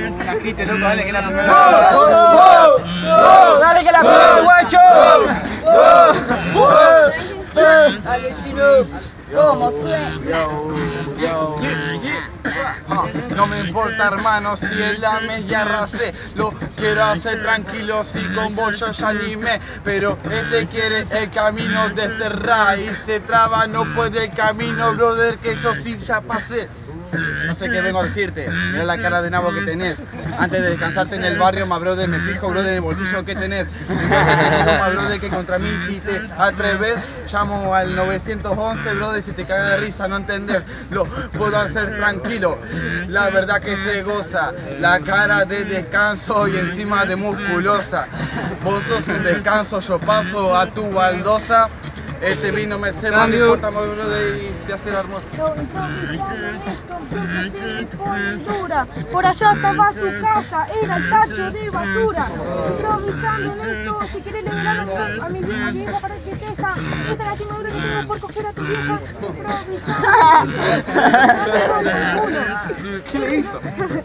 Agite, loco, dale que la primera. ¡Dale que la primera, guacho! ¡Dale, Chino! ¿Cómo No me importa, hermano, si el lame ya arrasé. Lo quiero hacer tranquilo, si con vos yo ya animé. Pero quiere el camino desterrar y se traba, no puede el camino, brother, que yo sí ya pasé. No sé qué vengo a decirte, mira la cara de nabo que tenés. Antes de descansarte en el barrio, ma brother, me fijo, brother, en el bolsillo que tenés. Entonces te digo, ma brother, que contra mí si te atreves, llamo al 911, brother, si te cae de risa, no entendés. Lo puedo hacer tranquilo, la verdad que se goza. La cara de descanso y encima de musculosa. Vos sos un descanso, yo paso a tu baldosa. Este vino me ceba, no importa, my brother, y se hace hermoso. Por allá estaba su casa, era el tacho de basura. Improvisando en esto, si querés le doy la noche a mi vieja para que teja. Esta lastimadura que tengo por coger a tu vieja. ¿Qué le hizo?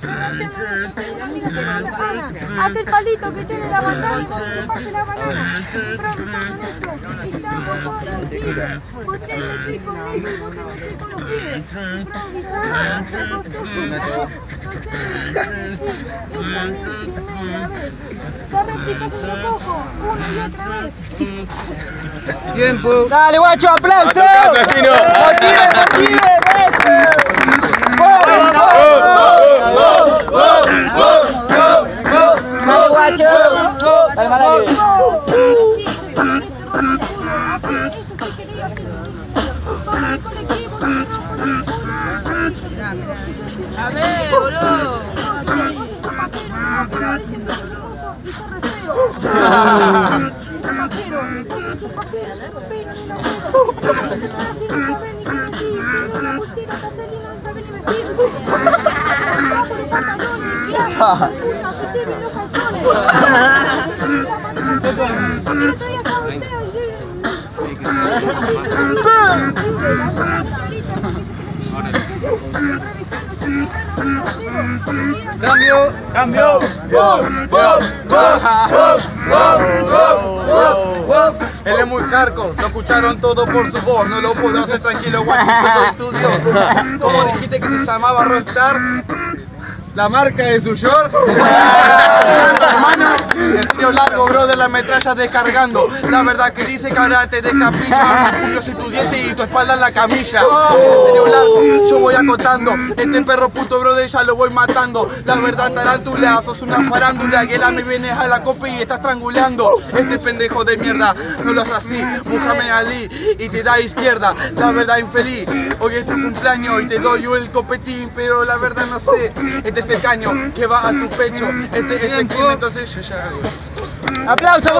Hasta el palito que tiene la batalla y cuando te pase la banana. Improvisando en esto, estamos todos los pibes. Vos tenés que ir conmigo y vos tenés que ir con los pibes. Improvisando, ¡Tiempo! ¡Dale, guacho, aplauso! ¡Asesino! ¡Motive, motive! ¡Dale, guacho! ¡Dale, Marale! A ver, boludo. ¿Qué estaba haciendo, ¡Cambio! ¡Cambio! Él es muy hardcore, lo escucharon todo por su voz. No lo puedo hacer tranquilo, guacho, soy tu Dios. ¿Cómo dijiste que se llamaba Rockstar? La marca de su short. Hermano, el serio largo, brother, la metralla descargando. La verdad que dice karate de capilla. Julio soy tu diente y tu espalda en la camilla. El serio largo, yo voy acotando. Este perro puto, brother, ya lo voy matando. La verdad, tarántula, sos una farándula. Que la me vienes a la copa y estás estrangulando. Este pendejo de mierda, no lo haces así. Muhammad Ali y te da izquierda. La verdad, infeliz, hoy es tu cumpleaños y te doy yo el copetín. Pero la verdad no sé, este es el caño que va a tu pecho. Este es el crimen, entonces yo ya... ¡Aplauso!